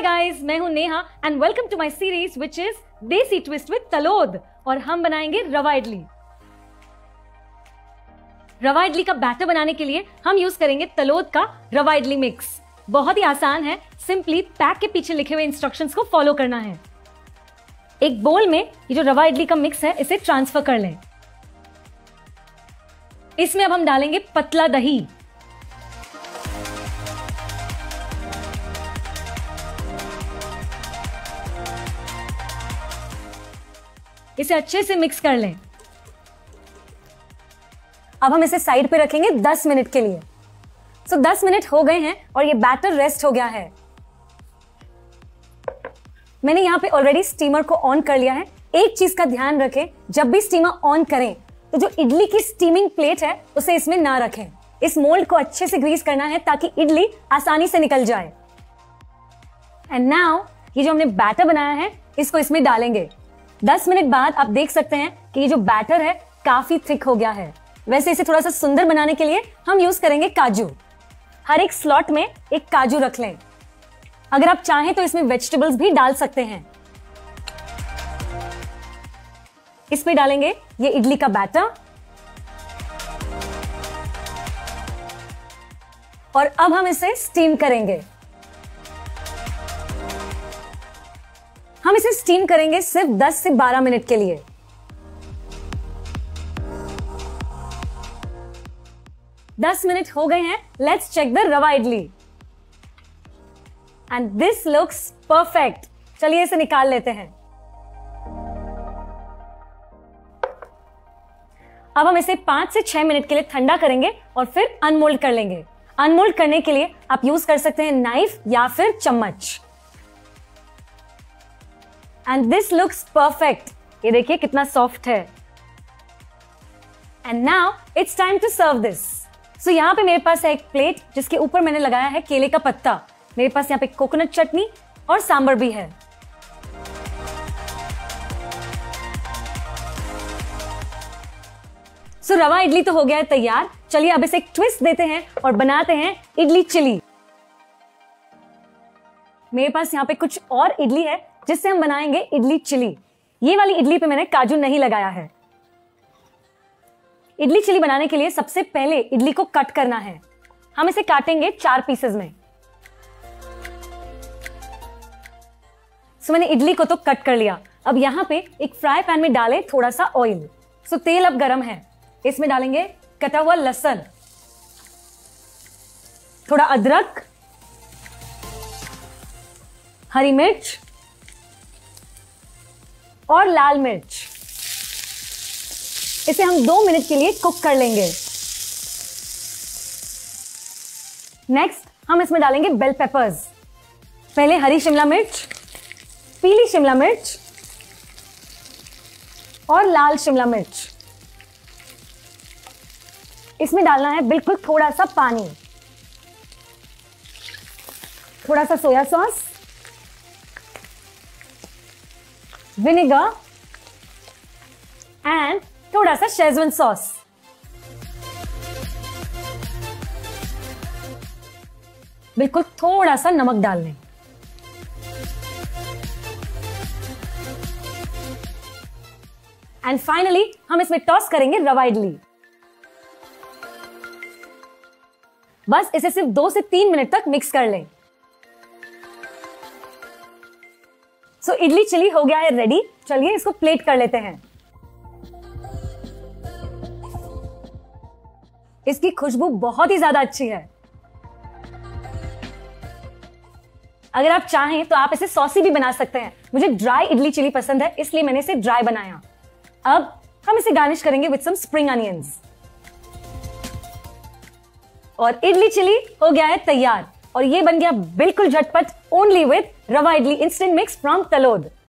हाय guys, मैं हूं Neha and welcome to my series which is desi twist with Talod. और हम बनाएंगे रवा इडली। रवा इडली का बैटर बनाने के लिए हम यूज करेंगे तलोद का रवा इडली मिक्स। बहुत ही आसान है, सिंपली पैक के पीछे लिखे हुए इंस्ट्रक्शंस को फॉलो करना है। एक बोल में ये जो रवा इडली का मिक्स है इसे ट्रांसफर कर लें। इसमें अब हम डालेंगे पतला दही, इसे अच्छे से मिक्स कर लें। अब हम इसे साइड पे रखेंगे 10 मिनट के लिए। 10 मिनट हो गए हैं और ये बैटर रेस्ट हो गया है। मैंने यहाँ पे ऑलरेडी स्टीमर को ऑन कर लिया है। एक चीज का ध्यान रखें, जब भी स्टीमर ऑन करें तो जो इडली की स्टीमिंग प्लेट है उसे इसमें ना रखें। इस मोल्ड को अच्छे से ग्रीस करना है ताकि इडली आसानी से निकल जाए। एंड नाउ ये जो हमने बैटर बनाया है इसको इसमें डालेंगे। 10 मिनट बाद आप देख सकते हैं कि ये जो बैटर है काफी थिक हो गया है। वैसे इसे थोड़ा सा सुंदर बनाने के लिए हम यूज करेंगे काजू। हर एक स्लॉट में एक काजू रख लें। अगर आप चाहें तो इसमें वेजिटेबल्स भी डाल सकते हैं। इस पे डालेंगे ये इडली का बैटर और अब हम इसे स्टीम करेंगे। हम इसे स्टीम करेंगे सिर्फ 10 से 12 मिनट के लिए। दस मिनट हो गए हैं। Let's check the rava idli and this looks perfect. चलिए इसे निकाल लेते हैं। अब हम इसे 5 से 6 मिनट के लिए ठंडा करेंगे और फिर अनमोल्ड कर लेंगे। अनमोल्ड करने के लिए आप यूज कर सकते हैं नाइफ या फिर चम्मच। And this looks perfect. ये देखिए कितना सॉफ्ट है। And now it's time to serve this. So यहाँ पे मेरे पास है एक प्लेट जिसके ऊपर मैंने लगाया है केले का पत्ता। मेरे पास यहाँ पे कोकोनट चटनी और सांबर भी है। सो रवा इडली तो हो गया है तैयार। चलिए अब इसे एक ट्विस्ट देते हैं और बनाते हैं इडली चिली। मेरे पास यहाँ पे कुछ और इडली है जिससे हम बनाएंगे इडली चिली। ये वाली इडली पे मैंने काजू नहीं लगाया है। इडली चिली बनाने के लिए सबसे पहले इडली को कट करना है। हम इसे काटेंगे 4 पीसेस में। मैंने इडली को तो कट कर लिया। अब यहां पे एक फ्राई पैन में डालें थोड़ा सा ऑयल। तेल अब गरम है। इसमें डालेंगे कटा हुआ लहसुन, थोड़ा अदरक, हरी मिर्च और लाल मिर्च। इसे हम 2 मिनट के लिए कुक कर लेंगे। नेक्स्ट हम इसमें डालेंगे बेल पेपर्स। पहले हरी शिमला मिर्च, पीली शिमला मिर्च और लाल शिमला मिर्च। इसमें डालना है बिल्कुल थोड़ा सा पानी, थोड़ा सा सोया सॉस, विनेगर एंड थोड़ा सा शेजवान सॉस। बिल्कुल थोड़ा सा नमक डाल लें। एंड फाइनली हम इसमें टॉस करेंगे रवा इडली। बस इसे सिर्फ 2 से 3 मिनट तक मिक्स कर लें। इडली चिली हो गया है रेडी। चलिए इसको प्लेट कर लेते हैं। इसकी खुशबू बहुत ही ज्यादा अच्छी है। अगर आप चाहें तो आप इसे सॉसी भी बना सकते हैं। मुझे ड्राई इडली चिली पसंद है इसलिए मैंने इसे ड्राई बनाया। अब हम इसे गार्निश करेंगे विद सम स्प्रिंग अनियंस। और इडली चिली हो गया है तैयार। और ये बन गया बिल्कुल झटपट, only with rava idli instant mix from Talod.